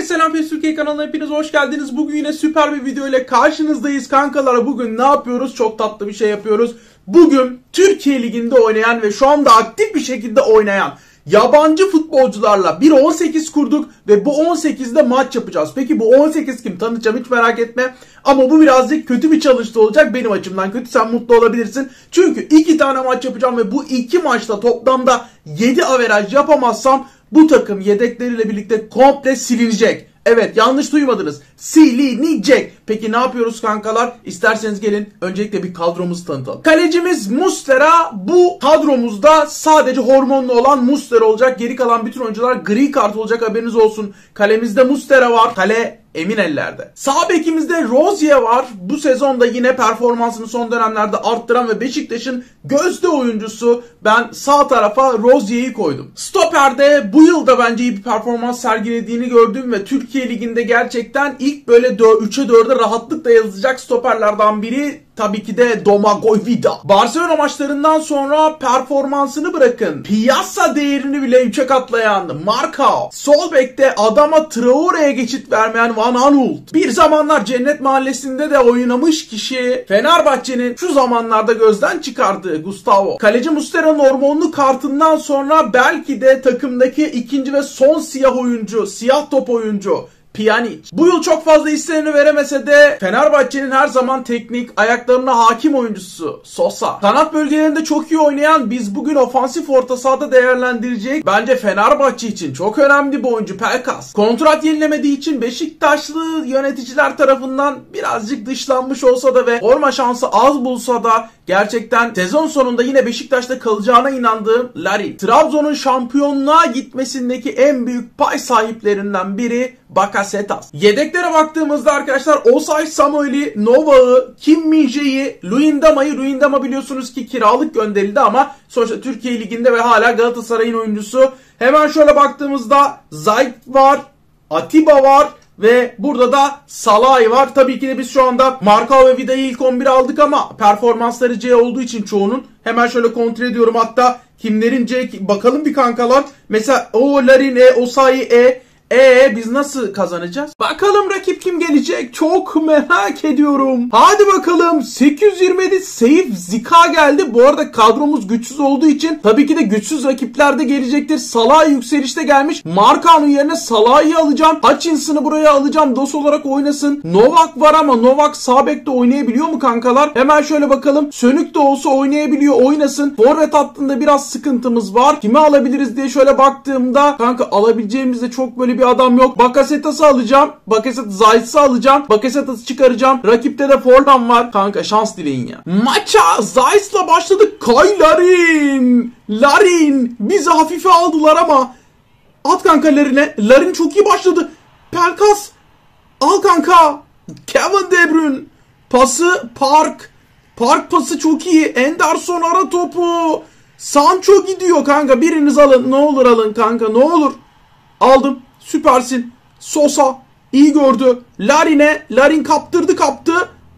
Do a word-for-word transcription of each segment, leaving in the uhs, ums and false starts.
Herkese selam, P E S Türkiye kanalına hepiniz hoş geldiniz. Bugün yine süper bir video ile karşınızdayız kankalara. Bugün ne yapıyoruz? Çok tatlı bir şey yapıyoruz. Bugün Türkiye Ligi'nde oynayan ve şu anda aktif bir şekilde oynayan yabancı futbolcularla bir on sekiz kurduk ve bu on sekizde maç yapacağız. Peki bu on sekiz kim? Tanıtacağım, hiç merak etme. Ama bu birazcık kötü bir challenge olacak. Benim açımdan kötü, sen mutlu olabilirsin. Çünkü iki tane maç yapacağım ve bu iki maçta toplamda yedi averaj yapamazsam bu takım yedekleriyle birlikte komple silinecek. Evet, yanlış duymadınız. Silinecek. Peki ne yapıyoruz kankalar? İsterseniz gelin öncelikle bir kadromuzu tanıtalım. Kalecimiz Muslera. Bu kadromuzda sadece hormonlu olan Muslera olacak. Geri kalan bütün oyuncular gri kart olacak, haberiniz olsun. Kalemizde Muslera var. Kale emin ellerde. Sağ bekimizde Rozier var. Bu sezonda yine performansını son dönemlerde arttıran ve Beşiktaş'ın gözde oyuncusu. Ben sağ tarafa Rozier'i koydum. Stoper'de bu yılda bence iyi bir performans sergilediğini gördüm ve Türkiye Ligi'nde gerçekten ilk böyle üçe dörde rahatlıkla yazılacak stoperlerden biri tabii ki de Domagoj Vida. Barcelona maçlarından sonra performansını bırakın, piyasa değerini bile üçe katlayan Marcao. Sol bekte Adama Traore'ye geçit vermeyen Van Aanholt. Bir zamanlar Cennet Mahallesi'nde de oynamış kişi, Fenerbahçe'nin şu zamanlarda gözden çıkardığı Gustavo. Kaleci Muslera'nın hormonlu kartından sonra belki de takımdaki ikinci ve son siyah oyuncu, siyah top oyuncu Pjanic. Bu yıl çok fazla isteneni veremese de Fenerbahçe'nin her zaman teknik, ayaklarına hakim oyuncusu Sosa. Kanat bölgelerinde çok iyi oynayan, biz bugün ofansif orta sahada değerlendirecek, bence Fenerbahçe için çok önemli bir oyuncu Pelkas. Kontrat yenilemediği için Beşiktaşlı yöneticiler tarafından birazcık dışlanmış olsa da ve forma şansı az bulsa da gerçekten sezon sonunda yine Beşiktaş'ta kalacağına inandığım Larin. Trabzon'un şampiyonluğa gitmesindeki en büyük pay sahiplerinden biri Bakasetas. Yedeklere baktığımızda arkadaşlar Osay Samuel'i, Novak'ı, Kim Min-jae'yi, Luyendama'yı, Luyendama biliyorsunuz ki kiralık gönderildi ama sonuçta Türkiye Ligi'nde ve hala Galatasaray'ın oyuncusu. Hemen şöyle baktığımızda Zayt var, Atiba var ve burada da Salah'ı var. Tabii ki de biz şu anda Marcao ve Vida'yı ilk on bire aldık ama performansları C olduğu için çoğunun. Hemen şöyle kontrol ediyorum, hatta kimlerin C, bakalım bir kankalar. Mesela o Larin E, Osayi E. Eee biz nasıl kazanacağız? Bakalım rakip kim gelecek? Çok merak ediyorum. Hadi bakalım. sekiz yüz yirmi yedi Seyif Zika geldi. Bu arada kadromuz güçsüz olduğu için tabii ki de güçsüz rakipler de gelecektir. Salah yükselişte gelmiş. Marcao'nun yerine Salah'ı alacağım. Hutchinson'ı buraya alacağım. Dos olarak oynasın. Novak var ama Novak sağ bekte oynayabiliyor mu kankalar? Hemen şöyle bakalım. Sönük de olsa oynayabiliyor. Oynasın. Forvet hattında biraz sıkıntımız var. Kimi alabiliriz diye şöyle baktığımda kanka alabileceğimizde çok böyle bir adam yok. Bakasetas'ı alacağım. Bakasetas Zayt'sı alacağım. Bakasetas'ı çıkaracağım. Rakipte de Forlan var. Kanka şans dileyin ya. Maça Zayt'la başladık. Kay Larin. Larin. Bizi hafife aldılar ama. At kanka Larin'e. Larin çok iyi başladı. Pelkas. Al kanka. Kevin De Bruyne. Pası Park. Park pası çok iyi. Henderson ara topu. Sancho gidiyor kanka. Biriniz alın. Ne olur alın kanka. Ne olur. Aldım. Süpersin. Sosa iyi gördü. Larin'e. Larin kaptırdı kaptı.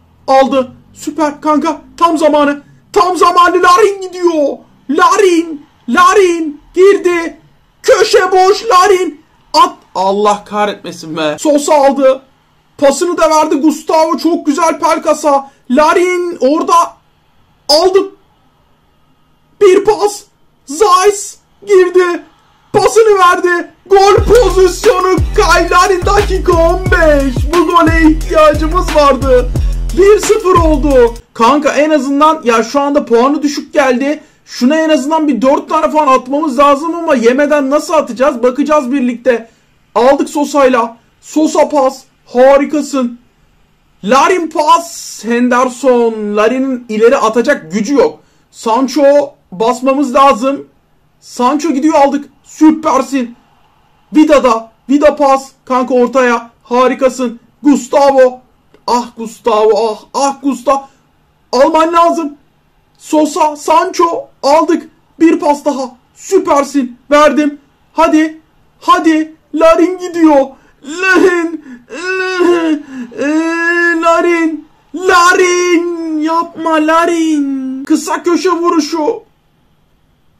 Aldı. Süper kanka. Tam zamanı. Tam zamanı. Larin gidiyor. Larin. Larin. Girdi. Köşe boş. Larin. At. Allah kahretmesin be. Sosa aldı. Pasını da verdi Gustavo. Çok güzel Pelkas'a. Larin orada. Aldım. Bir pas. Zayt girdi. Pasını verdi. Gol pozisyonu Kay Larin dakika on beş. Bu gole ihtiyacımız vardı. bir sıfır oldu. Kanka en azından ya şu anda puanı düşük geldi. Şuna en azından bir dört tane falan atmamız lazım ama yemeden nasıl atacağız? Bakacağız birlikte. Aldık Sosa'yla. Sosa pas. Harikasın. Larin pas. Henderson. Larin'in ileri atacak gücü yok. Sancho basmamız lazım. Sancho gidiyor, aldık. Süpersin. Vida'da. Vida pas. Kanka ortaya. Harikasın. Gustavo. Ah Gustavo. Ah. Ah Gustavo. Alman lazım. Sosa. Sancho. Aldık. Bir pas daha. Süpersin. Verdim. Hadi. Hadi. Larin gidiyor. Larin. Larin. Larin. Yapma Larin. Kısa köşe vuruşu.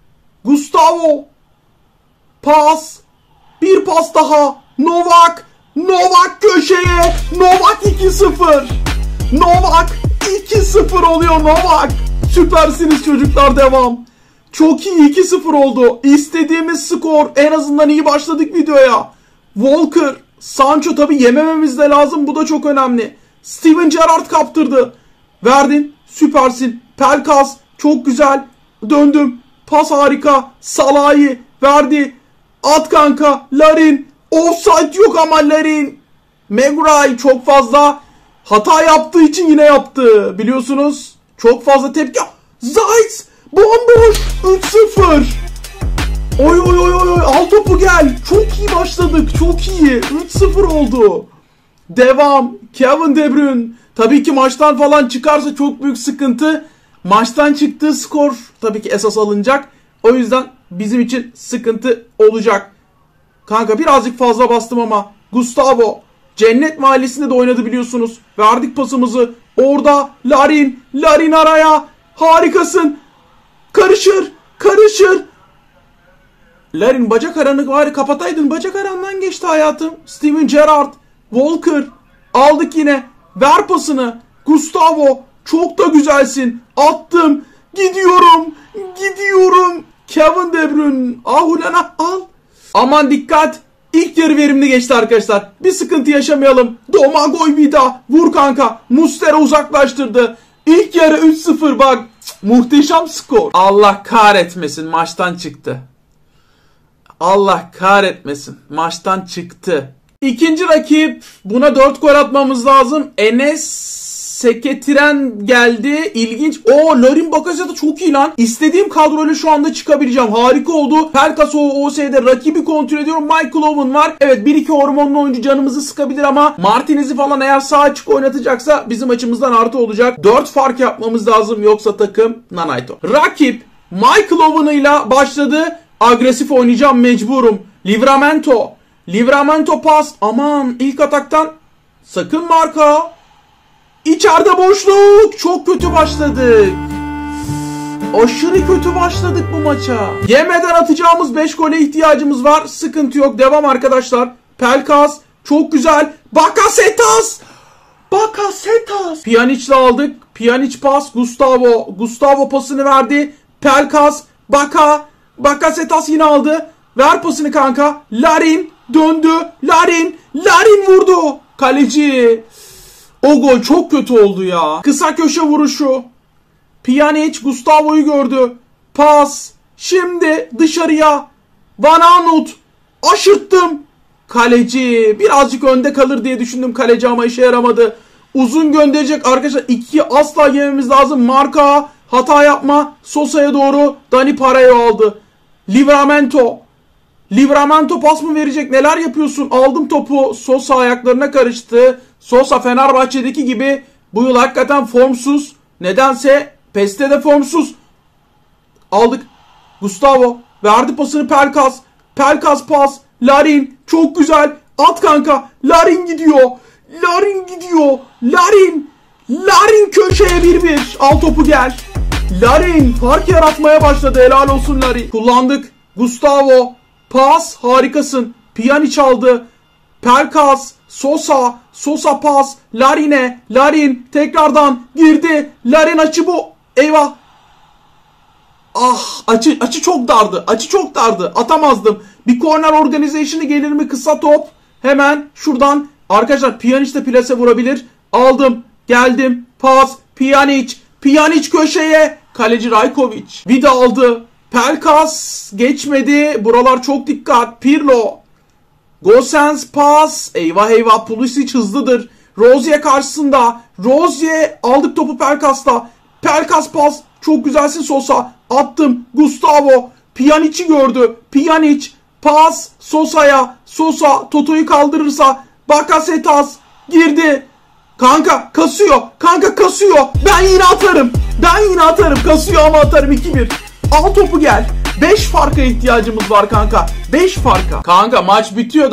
Gustavo. Pas. Bir pas daha. Novak. Novak köşeye. Novak iki sıfır. Novak iki sıfır oluyor Novak. Süpersiniz çocuklar, devam. Çok iyi, iki sıfır oldu. İstediğimiz skor, en azından iyi başladık videoya. Walker, Sancho tabi yemememiz de lazım, bu da çok önemli. Steven Gerrard kaptırdı. Verdin, süpersin. Pelkas çok güzel. Döndüm. Pas harika. Salah'ı verdi. At kanka. Larin. Offside yok ama Larin. Maguire çok fazla hata yaptığı için yine yaptı. Biliyorsunuz. Çok fazla tepki. Zayt bomboş. üç sıfır. Oy oy oy oy. Al topu gel. Çok iyi başladık. Çok iyi. üç sıfır oldu. Devam. Kevin De Bruyne. Tabii ki maçtan falan çıkarsa çok büyük sıkıntı. Maçtan çıktığı skor tabii ki esas alınacak. O yüzden bizim için sıkıntı olacak. Kanka birazcık fazla bastım ama. Gustavo. Cennet Mahallesi'nde de oynadı biliyorsunuz. Verdik pasımızı. Orada Larin. Larin araya. Harikasın. Karışır. Karışır. Larin bacak aranı bari kapataydın. Bacak arandan geçti hayatım. Steven Gerrard. Walker. Aldık yine. Ver pasını. Gustavo. Çok da güzelsin. Attım. Gidiyorum. Gidiyorum. Kevin De Bruyne. Ah ulan al. Aman dikkat. İlk yarı verimli geçti arkadaşlar. Bir sıkıntı yaşamayalım. Domagoj Vida. Vur kanka. Muslera uzaklaştırdı. İlk yarı üç sıfır bak. Cık, muhteşem skor. Allah kahretmesin. Maçtan çıktı. Allah kahretmesin. Maçtan çıktı. İkinci rakip. Buna dört gol atmamız lazım. Enes Seketiren geldi. İlginç. Oo, Larin Bakasetas çok iyi lan. İstediğim kadroyla şu anda çıkabileceğim. Harika oldu. Pelkas O S'de rakibi kontrol ediyorum. Michael Owen var. Evet, bir iki hormonlu oyuncu canımızı sıkabilir ama Martinez'i falan eğer sağ açık oynatacaksa bizim açımızdan artı olacak. dört fark yapmamız lazım. Yoksa takım Nanaito. Rakip Michael Owen'ıyla başladı. Agresif oynayacağım, mecburum. Livramento. Livramento pas. Aman, ilk ataktan sakın marka. İçeride boşluk. Çok kötü başladık. Aşırı kötü başladık bu maça. Yemeden atacağımız beş gole ihtiyacımız var. Sıkıntı yok. Devam arkadaşlar. Pelkas. Çok güzel. Bakasetas. Bakasetas. Pjanic'le aldık. Pjanic pas. Gustavo. Gustavo pasını verdi. Pelkas. Baka. Bakasetas yine aldı. Ver pasını kanka. Larin. Döndü. Larin. Larin vurdu. Kaleci. O gol çok kötü oldu ya. Kısa köşe vuruşu. Pjanic Gustavo'yu gördü. Pas. Şimdi dışarıya. Van Aanholt. Aşırttım. Kaleci. Birazcık önde kalır diye düşündüm kaleci ama işe yaramadı. Uzun gönderecek arkadaşlar. ikiyi asla yememiz lazım. Marka. Hata yapma. Sosa'ya doğru. Dani Parejo aldı. Livramento. Livramento pas mı verecek? Neler yapıyorsun? Aldım topu. Sosa ayaklarına karıştı. Sosa Fenerbahçe'deki gibi bu yıl hakikaten formsuz. Nedense P E S'te de formsuz. Aldık. Gustavo. Verdi pasını Pelkas. Pelkas pas. Larin. Çok güzel. At kanka. Larin gidiyor. Larin gidiyor. Larin. Larin köşeye bir bir. Al topu gel. Larin fark yaratmaya başladı. Helal olsun Larin. Kullandık. Gustavo. Pas. Harikasın. Pjanic aldı. Pelkas. Sosa. Sosa pas. Larin'e. Larin tekrardan girdi. Larin açı bu. Eyvah. Ah, açı açı çok dardı. Açı çok dardı. Atamazdım. Bir corner organization'ı gelir mi? Kısa top. Hemen şuradan. Arkadaşlar Pjanic de plase vurabilir. Aldım. Geldim. Pas. Pjanic. Pjanic köşeye. Kaleci Rajkovic. Vida aldı. Pelkas geçmedi. Buralar çok dikkat. Pirlo. Gosens pas. Eyvah eyvah. Pulisic hızlıdır. Rozier karşısında. Rozier aldık topu Pelkas'ta. Pelkas pas. Çok güzelsin Sosa. Attım. Gustavo. Pjanic'i gördü. Pjanic. Pas. Sosa'ya. Sosa. Toto'yu kaldırırsa. Bakasetas. Girdi. Kanka kasıyor. Kanka kasıyor. Ben yine atarım. Ben yine atarım. Kasıyor ama atarım. iki bir. Al topu gel. beş farka ihtiyacımız var kanka. beş farka. Kanka maç bitiyor da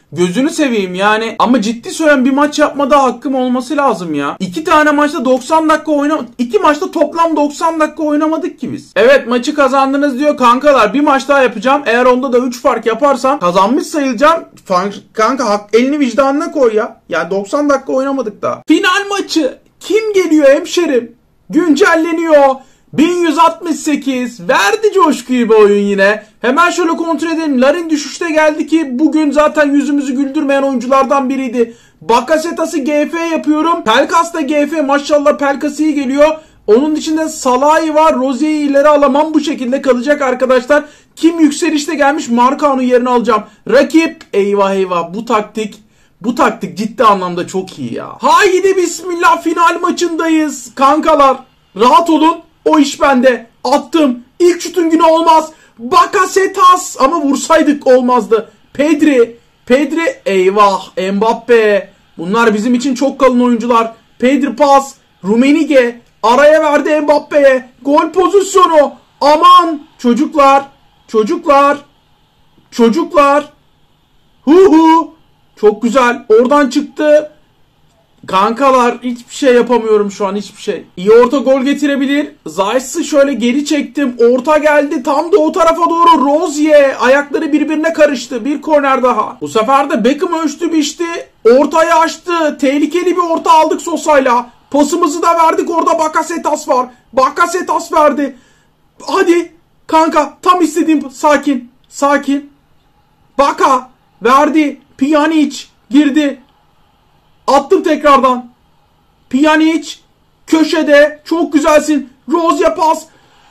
Gözünü seveyim yani. Ama ciddi söylüyorum, bir maç yapmada hakkım olması lazım ya. İki tane maçta doksan dakika oyna... İki maçta toplam doksan dakika oynamadık ki biz. Evet, maçı kazandınız diyor kankalar. Bir maç daha yapacağım. Eğer onda da üç fark yaparsam kazanmış sayılacağım. Kanka hak, elini vicdanına koy ya. Yani doksan dakika oynamadık daha. Final maçı. Kim geliyor hemşerim? Güncelleniyor. bin yüz altmış sekiz. Verdi coşkuyu bir oyun yine. Hemen şöyle kontrol edelim. Larin düşüşte geldi ki bugün zaten yüzümüzü güldürmeyen oyunculardan biriydi. Bakasetas'ı G F yapıyorum. Pelkas da G F. Maşallah Pelkas iyi geliyor. Onun içinde Salah'ı var. Rozier'i ileri alamam. Bu şekilde kalacak arkadaşlar. Kim yükselişte gelmiş? Marcao'nun yerini alacağım. Rakip. Eyvah eyvah. Bu taktik. Bu taktik ciddi anlamda çok iyi ya. Haydi bismillah, final maçındayız. Kankalar rahat olun. O iş bende. Attım. İlk şutun günü olmaz. Bakasetas. Ama vursaydık olmazdı. Pedri. Pedri. Eyvah. Mbappe. Bunlar bizim için çok kalın oyuncular. Pedri pas. Rummenigge. Araya verdi Mbappe'ye. Gol pozisyonu. Aman. Çocuklar. Çocuklar. Çocuklar. Hu hu. Çok güzel. Oradan çıktı. Kankalar hiçbir şey yapamıyorum şu an, hiçbir şey. İyi orta gol getirebilir. Zayt'sı şöyle geri çektim. Orta geldi. Tam da o tarafa doğru. Rozier. Ayakları birbirine karıştı. Bir korner daha. Bu sefer de Beckham ölçtü biçti. Ortayı açtı. Tehlikeli bir orta aldık Sosa'yla. Pasımızı da verdik. Orada Bakasetas var. Bakasetas verdi. Hadi. Kanka tam istediğim. Sakin. Sakin. Baka. Verdi. Pjanic. Girdi. Attım tekrardan. Pjanic. Köşede. Çok güzelsin. Rozier pas.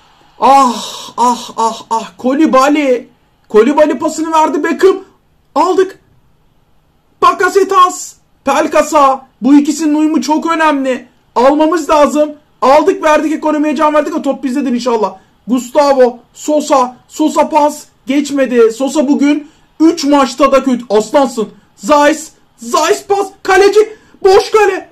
Ah ah ah ah. Kolibali. Kolibali pasını verdi Beckham. Aldık. Bakasetas. Pelkas'a. Bu ikisinin uyumu çok önemli. Almamız lazım. Aldık verdik, ekonomiye can verdik. O top bizdedir inşallah. Gustavo. Sosa. Sosa pas. Geçmedi. Sosa bugün üç maçta da kötü. Aslansın. Zayt. Zayt pas. Kaleci. Boş kale.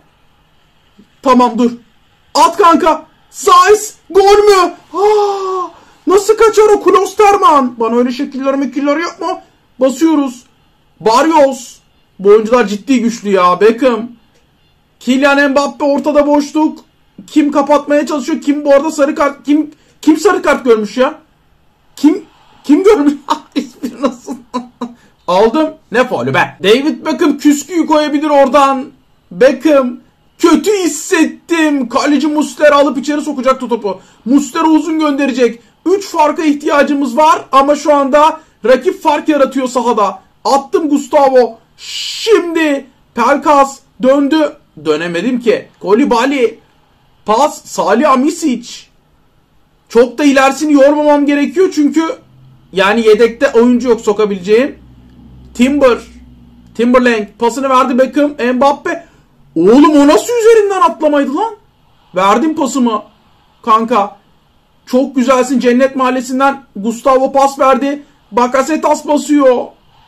Tamam dur. At kanka. Zayt. Gol mü? Aa, nasıl kaçar o Klosterman? Bana öyle şekiller mekiller yapma. Basıyoruz. Barrios. Bu oyuncular ciddi güçlü ya. Beckham. Kylian Mbappe ortada boşluk. Kim kapatmaya çalışıyor? Kim bu arada sarı kart? Kim kim sarı kart görmüş ya? Kim kim görmüş? Hiçbir nasıl? Aldım. Ne faulü be? David Beckham küsküyü koyabilir oradan. Beckham. Kötü hissettim. Kaleci Muslera alıp içeri sokacaktı topu. Muslera uzun gönderecek. üç farka ihtiyacımız var ama şu anda rakip fark yaratıyor sahada. Attım Gustavo. Şimdi Pelkas döndü. Dönemedim ki. Kolibali. Pas. Salih Misic. Çok da ilerisini yormamam gerekiyor çünkü yani yedekte oyuncu yok sokabileceğim. Timber. Timberlake pasını verdi Beckham. Mbappe. Oğlum o nasıl üzerinden atlamaydı lan? Verdim pasımı. Kanka. Çok güzelsin. Cennet Mahallesi'nden Gustavo pas verdi. Bakasetas basıyor.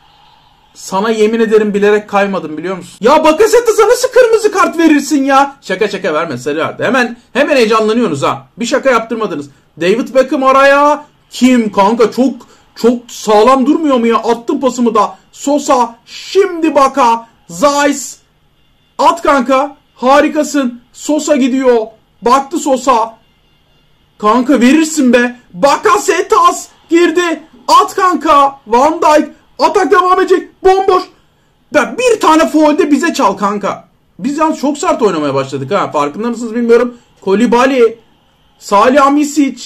Sana yemin ederim bilerek kaymadım biliyor musun? Ya Bakasetas'a nasıl kırmızı kart verirsin ya? Şaka şaka verme, sarı verdi. Hemen hemen heyecanlanıyorsunuz ha. Bir şaka yaptırmadınız. David Beckham araya. Kim kanka çok çok sağlam durmuyor mu ya? Attım pasımı da. Sosa. Şimdi Baka. Zayt. At kanka. Harikasın. Sosa gidiyor. Baktı Sosa. Kanka verirsin be. Bakasetas girdi. At kanka. Van Dijk. Atak devam edecek. Bomboş. Ben bir tane faulde bize çal kanka. Biz yalnız çok sert oynamaya başladık ha. Farkında mısınız bilmiyorum. Kolibali. Salih Misic.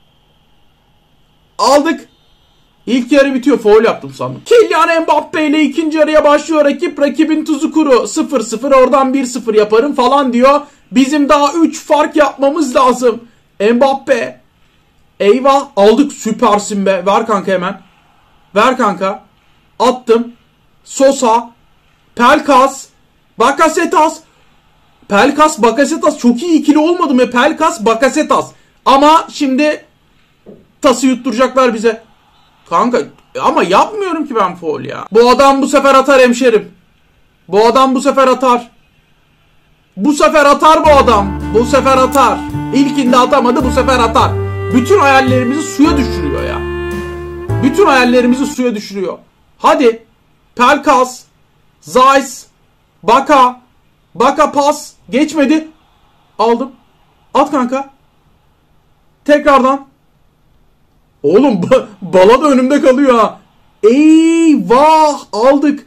Aldık. İlk yarı bitiyor. Faul yaptım sandım. Kylian Mbappe ile ikinci yarıya başlıyor rakip. Rakibin tuzu kuru. sıfır sıfır oradan bir sıfır yaparım falan diyor. Bizim daha üç fark yapmamız lazım. Mbappe. Eyvah. Aldık. Süpersin be. Ver kanka hemen. Ver kanka. Attım. Sosa. Pelkas. Bakasetas. Pelkas, Bakasetas çok iyi ikili olmadı mı? Pelkas, Bakasetas. Ama şimdi tası yutturacaklar bize. Kanka ama yapmıyorum ki ben faul ya. Bu adam bu sefer atar hemşerim. Bu adam bu sefer atar. Bu sefer atar bu adam. Bu sefer atar. İlkinde atamadı, bu sefer atar. Bütün hayallerimizi suya düşürüyor ya. Bütün hayallerimizi suya düşürüyor. Hadi. Pelkas. Zeiss. Baka. Baka pas. Geçmedi. Aldım. At kanka. Tekrardan. Oğlum bala da önümde kalıyor ha. Eyvah. Aldık.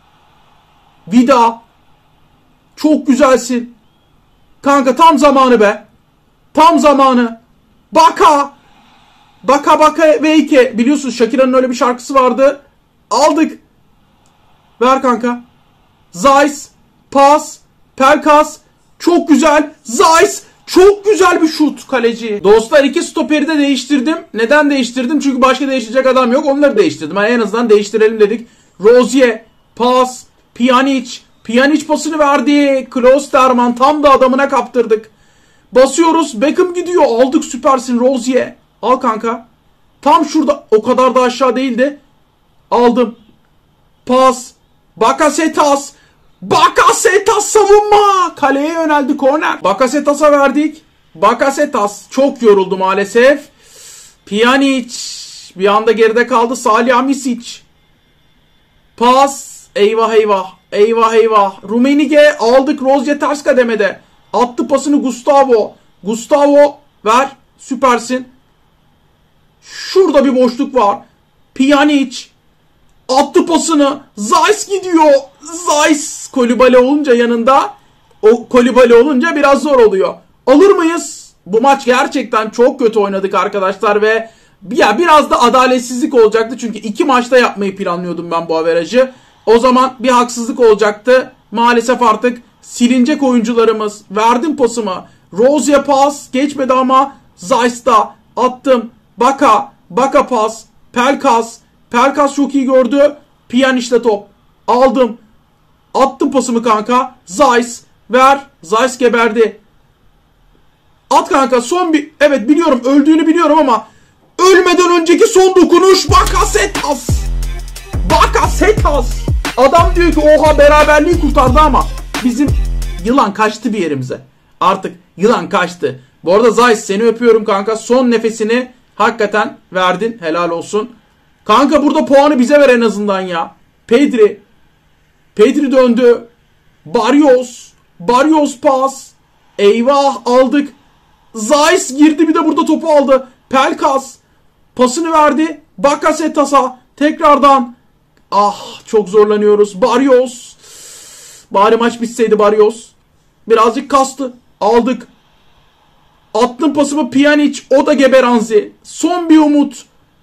Vida. Çok güzelsin. Kanka tam zamanı be. Tam zamanı. Baka. Baka baka veyke. Biliyorsunuz Shakira'nın öyle bir şarkısı vardı. Aldık. Ver kanka. Zeiss. Pas. Pelkas. Çok güzel. Zeiss. Çok güzel bir şut kaleci. Dostlar iki stoperi de değiştirdim. Neden değiştirdim? Çünkü başka değiştirecek adam yok. Onları değiştirdim. Yani en azından değiştirelim dedik. Rozier. Pas. Pjanic. Pjanic pasını verdi. Klosterman tam da adamına kaptırdık. Basıyoruz. Beckham gidiyor. Aldık, süpersin Rozier. Al kanka. Tam şurada. O kadar da aşağı değildi. Aldım. Pas. Bakasetas. Bakasetas savunma. Kaleye yöneldi, korner. Bakasetas'a verdik. Bakasetas çok yoruldu maalesef. Pjanic. Bir anda geride kaldı. Salihamidzic. Pas. Eyvah eyvah. Eyvah eyvah. Rummenigge aldık. Rozier ters kademede. Attı pasını Gustavo. Gustavo ver. Süpersin. Şurada bir boşluk var. Pjanic. Attı pasını. Zeiss gidiyor. Zeiss. Kolibali olunca yanında. O Kolibali olunca biraz zor oluyor. Alır mıyız? Bu maç gerçekten çok kötü oynadık arkadaşlar ve ya biraz da adaletsizlik olacaktı. Çünkü iki maçta yapmayı planlıyordum ben bu averajı. O zaman bir haksızlık olacaktı. Maalesef artık silinecek oyuncularımız. Verdim pasımı. Rozier pas. Geçmedi ama Zeiss'ta attım. Baka. Baka pas. Pelkas. Pelkas çok iyi gördü. Pjanic'te top. Aldım. Attım pasımı kanka. Zeiss. Ver. Zeiss geberdi. At kanka. Son bir... Evet biliyorum. Öldüğünü biliyorum ama ölmeden önceki son dokunuş. Bakasetas. Bakasetas. Adam diyor ki oha beraberliği kurtardı ama bizim yılan kaçtı bir yerimize. Artık yılan kaçtı. Bu arada Zeiss seni öpüyorum kanka. Son nefesini hakikaten verdin. Helal olsun. Kanka burada puanı bize ver en azından ya. Pedri. Pedri döndü. Barrios. Barrios pas. Eyvah aldık. Zeiss girdi bir de burada topu aldı. Pelkas. Pasını verdi. Bakasetas'a. Tekrardan. Ah çok zorlanıyoruz. Barrios. Bari maç bitseydi Barrios. Birazcık kastı. Aldık. Attım pasımı Pjanic. O da Geberanzi. Son bir umut.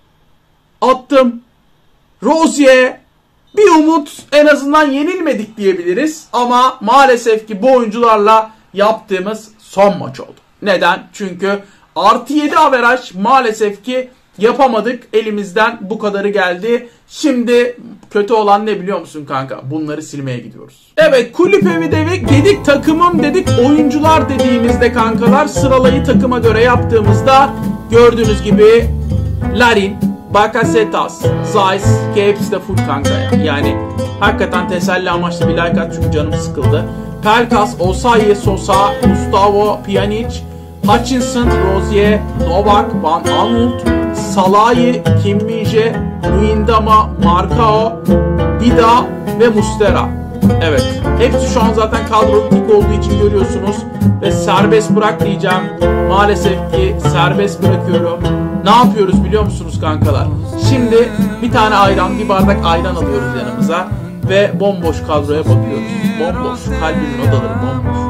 Attım. Rozier. Bir umut. En azından yenilmedik diyebiliriz. Ama maalesef ki bu oyuncularla yaptığımız son maç oldu. Neden? Çünkü artı yedi averaj maalesef ki yapamadık. Elimizden bu kadarı geldi. Şimdi kötü olan ne biliyor musun kanka? Bunları silmeye gidiyoruz. Evet, kulüp evi dedik, dedik takımım dedik, oyuncular dediğimizde kankalar sıralayı takıma göre yaptığımızda gördüğünüz gibi Larin, Bakasetas, Zeiss ki hepsi de full kanka ya. Yani hakikaten teselli amaçlı bir like at çünkü canım sıkıldı. Pelkas, Osayi, Sosa, Gustavo, Pjanic, Hutchinson, Rozier, Novak, Van Aanholt, Salahi, Kim Min-jae, Luyendama, Marcao, Vida ve Mustera. Evet. Hepsi şu an zaten kadro dik olduğu için görüyorsunuz. Ve serbest bırak diyeceğim. Maalesef ki serbest bırakıyorum. Ne yapıyoruz biliyor musunuz kankalar? Şimdi bir tane ayran, bir bardak ayran alıyoruz yanımıza. Ve bomboş kadroya bakıyoruz. Bomboş. Kalbimin odaları bomboş.